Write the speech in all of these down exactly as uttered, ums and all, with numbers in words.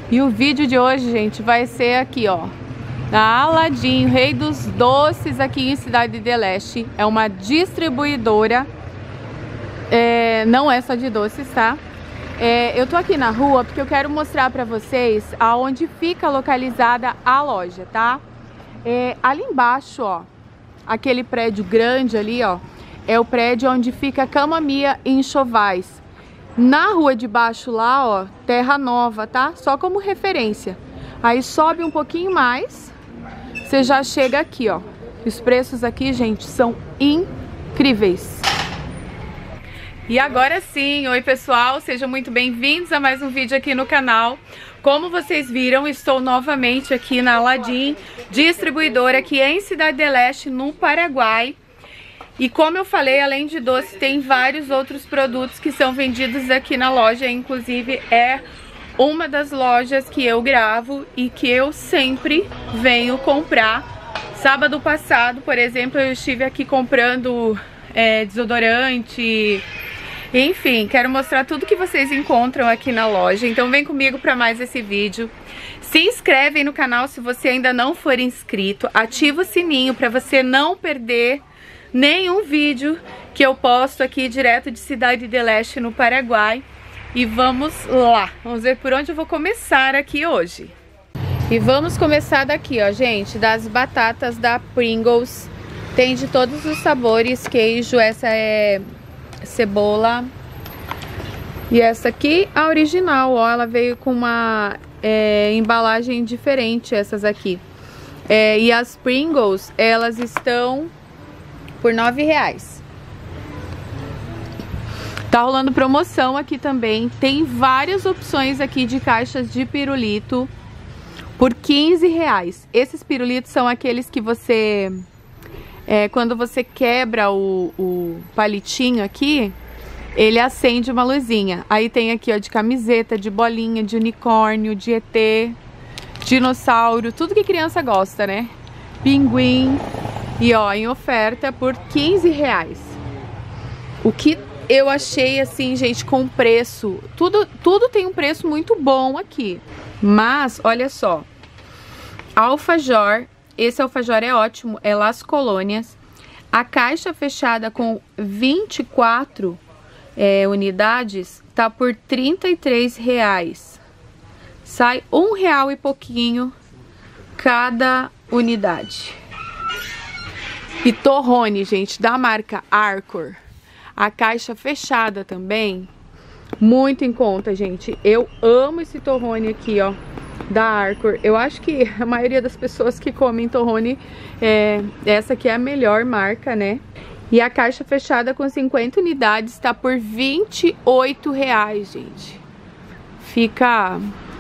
E o vídeo de hoje, gente, vai ser aqui, ó, na Aladim, Rei dos Doces, aqui em Cidade de Leste. É uma distribuidora, é, não é só de doces, tá? É, eu tô aqui na rua porque eu quero mostrar pra vocês aonde fica localizada a loja, tá? É, ali embaixo, ó, aquele prédio grande ali, ó, é o prédio onde fica a Cama Mia Enxovais. Na rua de baixo lá, ó, Terra Nova, tá? Só como referência. Aí sobe um pouquinho mais, você já chega aqui, ó. Os preços aqui, gente, são incríveis. E agora sim, oi pessoal, sejam muito bem-vindos a mais um vídeo aqui no canal. Como vocês viram, estou novamente aqui na Aladim, distribuidora aqui em Cidade de Leste, no Paraguai. E como eu falei, além de doce, tem vários outros produtos que são vendidos aqui na loja. Inclusive é uma das lojas que eu gravo e que eu sempre venho comprar. Sábado passado, por exemplo, eu estive aqui comprando é, desodorante. Enfim, quero mostrar tudo que vocês encontram aqui na loja. Então vem comigo para mais esse vídeo. Se inscreve no canal se você ainda não for inscrito. Ativa o sininho para você não perder nenhum vídeo que eu posto aqui direto de Cidade de Leste, no Paraguai. E vamos lá, vamos ver por onde eu vou começar aqui hoje. E vamos começar daqui, ó, gente, das batatas da Pringles. Tem de todos os sabores, queijo, essa é cebola. E essa aqui, a original, ó, ela veio com uma é, embalagem diferente, essas aqui. É, e as Pringles, elas estão por nove reais. Tá rolando promoção aqui também. Tem várias opções aqui de caixas de pirulito por quinze reais. Esses pirulitos são aqueles que você... É, quando você quebra o, o palitinho aqui, ele acende uma luzinha. Aí tem aqui, ó, de camiseta, de bolinha, de unicórnio, de E T, dinossauro, tudo que criança gosta, né? Pinguim. E ó, em oferta por quinze reais. O que eu achei assim, gente, com preço. Tudo, tudo tem um preço muito bom aqui. Mas, olha só. Alfajor. Esse alfajor é ótimo. É Las Colônias. A caixa fechada com vinte e quatro é, unidades tá por trinta e três reais. Sai um real e pouquinho cada unidade. E torrone, gente, da marca Arcor. A caixa fechada também, muito em conta, gente. Eu amo esse torrone aqui, ó, da Arcor. Eu acho que a maioria das pessoas que comem torrone, é, essa aqui é a melhor marca, né? E a caixa fechada com cinquenta unidades tá por vinte e oito reais, gente. Fica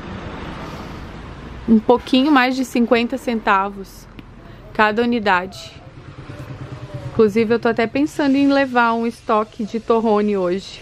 um pouquinho mais de cinquenta centavos cada unidade. Inclusive, eu tô até pensando em levar um estoque de torrone hoje.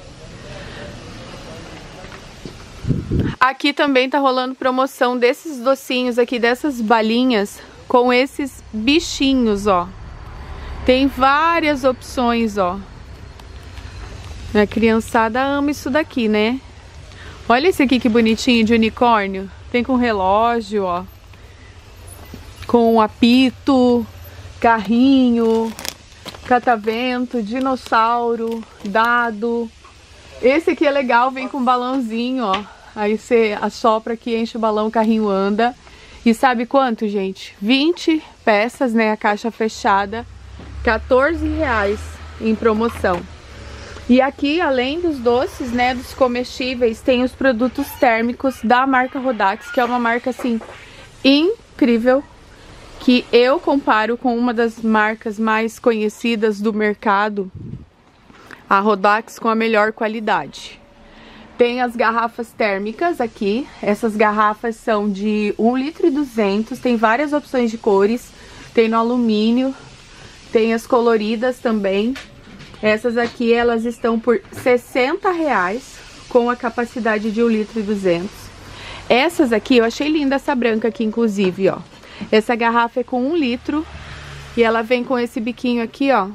Aqui também tá rolando promoção desses docinhos aqui, dessas balinhas, com esses bichinhos, ó. Tem várias opções, ó. A criançada ama isso daqui, né? Olha esse aqui que bonitinho, de unicórnio. Tem com relógio, ó. Com apito, carrinho, catavento, dinossauro, dado. Esse aqui é legal, vem com balãozinho, ó. Aí você assopra aqui, enche o balão, o carrinho anda. E sabe quanto, gente? vinte peças, né? A caixa fechada, quatorze reais em promoção. E aqui, além dos doces, né, dos comestíveis, tem os produtos térmicos da marca Rodax, que é uma marca, assim, incrível, que eu comparo com uma das marcas mais conhecidas do mercado, a Rodax, com a melhor qualidade. Tem as garrafas térmicas aqui. Essas garrafas são de um litro e duzentos, tem várias opções de cores, tem no alumínio, tem as coloridas também. Essas aqui, elas estão por sessenta reais, com a capacidade de um litro e duzentos. Essas aqui, eu achei linda essa branca aqui, inclusive, ó. Essa garrafa é com um litro e ela vem com esse biquinho aqui, ó,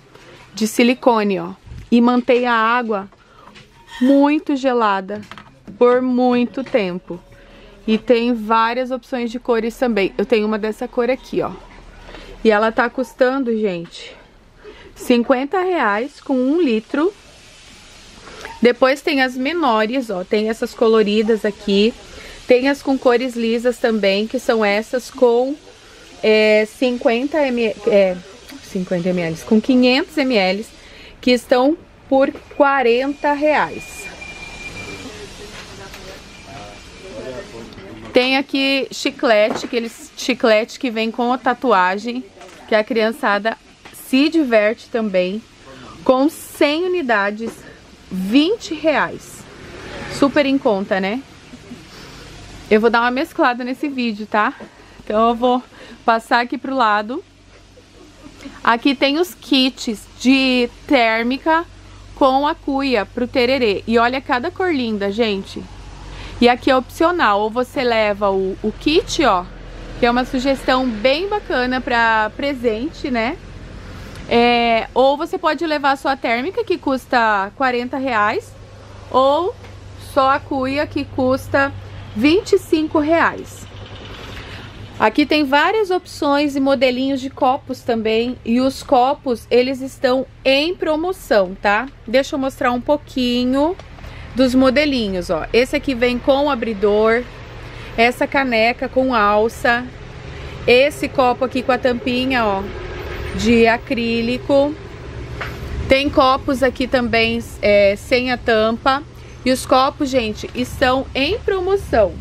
de silicone, ó. E mantém a água muito gelada por muito tempo. E tem várias opções de cores também. Eu tenho uma dessa cor aqui, ó. E ela tá custando, gente, cinquenta reais com um litro. Depois tem as menores, ó. Tem essas coloridas aqui. Tem as com cores lisas também, que são essas com é, cinquenta mililitros, é, cinquenta mililitros, com quinhentos mililitros, que estão por quarenta reais. Tem aqui chiclete, aqueles chiclete que vem com a tatuagem, que a criançada se diverte também, com cem unidades, vinte reais. Super em conta, né? Eu vou dar uma mesclada nesse vídeo, tá? Então eu vou passar aqui pro lado. Aqui tem os kits de térmica com a cuia pro tererê. E olha cada cor linda, gente. E aqui é opcional, ou você leva o, o kit, ó, que é uma sugestão bem bacana para presente, né? É, ou você pode levar só a térmica, que custa quarenta reais, ou só a cuia, que custa vinte e cinco reais. Aqui tem várias opções e modelinhos de copos também, e os copos, eles estão em promoção, tá? Deixa eu mostrar um pouquinho dos modelinhos, ó. Esse aqui vem com abridor, essa caneca com alça, esse copo aqui com a tampinha, ó, de acrílico. Tem copos aqui também é, sem a tampa. E os copos, gente, estão em promoção.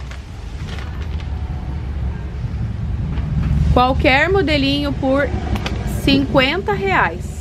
Qualquer modelinho por cinquenta reais.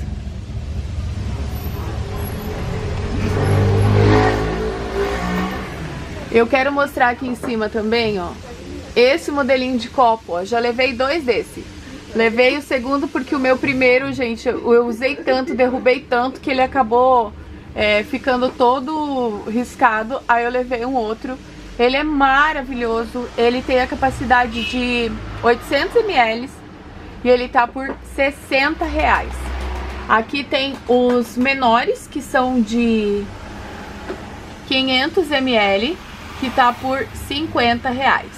Eu quero mostrar aqui em cima também, ó, esse modelinho de copo, ó. Já levei dois desse. Levei o segundo porque o meu primeiro, gente, eu usei tanto, derrubei tanto que ele acabou é, ficando todo riscado. Aí eu levei um outro. Ele é maravilhoso. Ele tem a capacidade de oitocentos mililitros e ele tá por sessenta reais. Aqui tem os menores, que são de quinhentos mililitros. Que tá por cinquenta reais.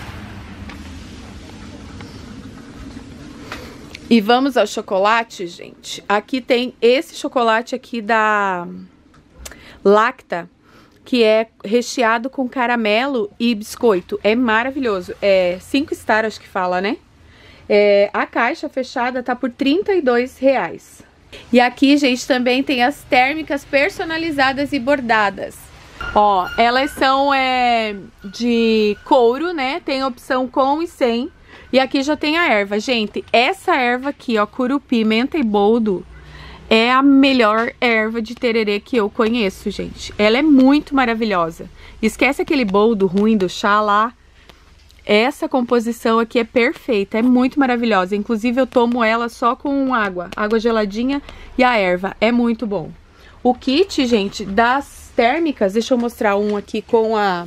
E vamos ao chocolate, gente. Aqui tem esse chocolate aqui da Lacta, que é recheado com caramelo e biscoito. É maravilhoso. É cinco stars, acho que fala, né? É, a caixa fechada tá por trinta e dois reais. E aqui, gente, também tem as térmicas personalizadas e bordadas. Ó, elas são é, de couro, né? Tem opção com e sem. E aqui já tem a erva. Gente, essa erva aqui, ó, curupi, menta e boldo, é a melhor erva de tererê que eu conheço, gente. Ela é muito maravilhosa. Esquece aquele boldo ruim do chá lá. Essa composição aqui é perfeita, é muito maravilhosa. Inclusive eu tomo ela só com água, água geladinha e a erva. É muito bom. O kit, gente, das térmicas, deixa eu mostrar um aqui com a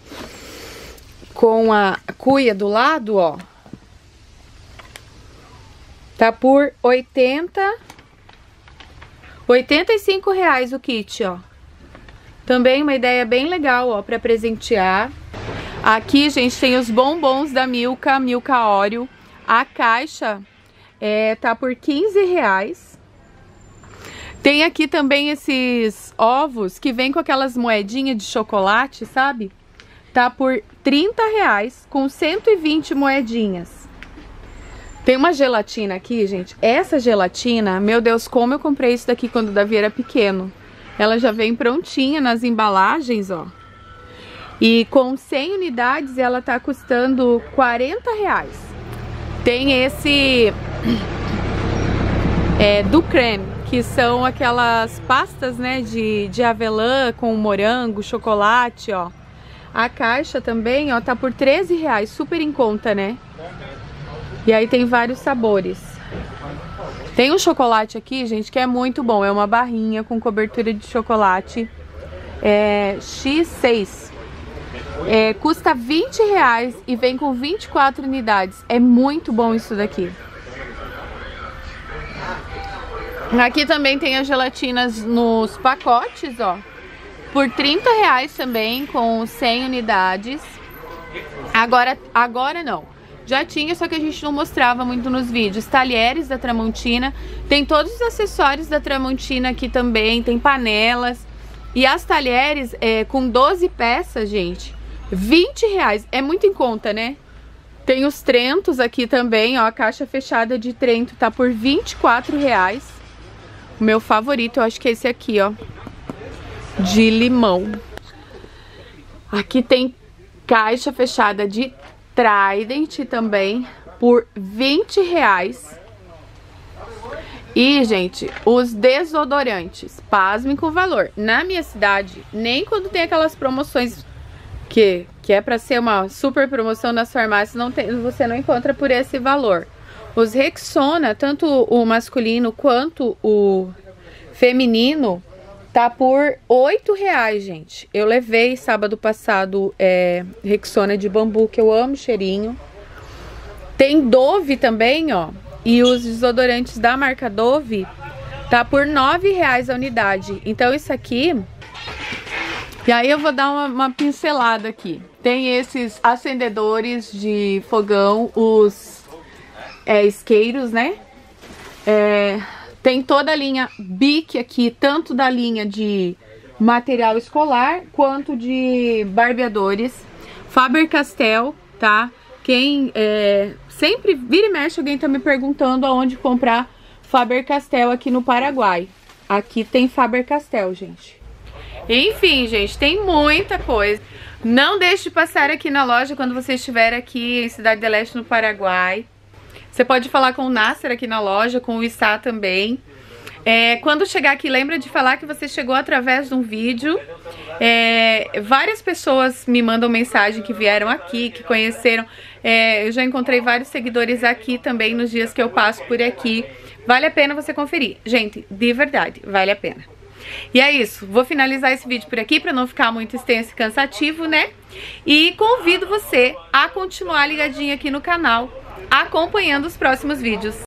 com a cuia do lado, ó. Tá por oitenta e cinco reais o kit, ó. Também uma ideia bem legal, ó, pra presentear. Aqui, gente, tem os bombons da Milka, Milka Oreo. A caixa é, tá por quinze reais. Tem aqui também esses ovos que vem com aquelas moedinhas de chocolate, sabe? Tá por trinta reais com cento e vinte moedinhas. Tem uma gelatina aqui, gente. Essa gelatina, meu Deus, como eu comprei isso daqui quando o Davi era pequeno. Ela já vem prontinha nas embalagens, ó. E com cem unidades ela tá custando quarenta reais. Tem esse é, do creme, que são aquelas pastas, né, de, de avelã com morango, chocolate, ó. A caixa também, ó, tá por treze reais, super em conta, né? E aí tem vários sabores. Tem um chocolate aqui, gente, que é muito bom. É uma barrinha com cobertura de chocolate é, X seis. É, custa vinte reais e vem com vinte e quatro unidades. É muito bom isso daqui. Aqui também tem as gelatinas nos pacotes, ó. por trinta reais também, com cem unidades. Agora, agora não. Já tinha, só que a gente não mostrava muito nos vídeos. Talheres da Tramontina. Tem todos os acessórios da Tramontina aqui também. Tem panelas. E as talheres é, com doze peças, gente, vinte reais. É muito em conta, né? Tem os Trentos aqui também, ó. A caixa fechada de Trento tá por vinte e quatro reais. O meu favorito, eu acho que é esse aqui, ó. De limão. Aqui tem caixa fechada de Trident também por vinte reais. E, gente, os desodorantes, pasmem com o valor. Na minha cidade, nem quando tem aquelas promoções que, que é pra ser uma super promoção nas farmácias, não tem, você não encontra por esse valor. Os Rexona, tanto o masculino quanto o feminino, tá por oito reais, gente. Eu levei sábado passado é, Rexona de bambu, que eu amo o cheirinho. Tem Dove também, ó. E os desodorantes da marca Dove tá por nove reais a unidade. Então isso aqui... E aí eu vou dar uma, uma pincelada aqui. Tem esses acendedores de fogão, os é, isqueiros, né? É, tem toda a linha Bic aqui, tanto da linha de material escolar quanto de barbeadores. Faber-Castell, tá? Quem é, sempre vira e mexe, alguém tá me perguntando aonde comprar Faber-Castell aqui no Paraguai. Aqui tem Faber-Castell, gente. Enfim, gente, tem muita coisa. Não deixe de passar aqui na loja quando você estiver aqui em Cidade do Leste, no Paraguai. Você pode falar com o Nasser aqui na loja, com o Issa também. É, quando chegar aqui, lembra de falar que você chegou através de um vídeo. É, várias pessoas me mandam mensagem que vieram aqui, que conheceram. É, eu já encontrei vários seguidores aqui também nos dias que eu passo por aqui. Vale a pena você conferir. Gente, de verdade, vale a pena. E é isso, vou finalizar esse vídeo por aqui para não ficar muito extenso e cansativo, né? E convido você a continuar ligadinho aqui no canal, acompanhando os próximos vídeos.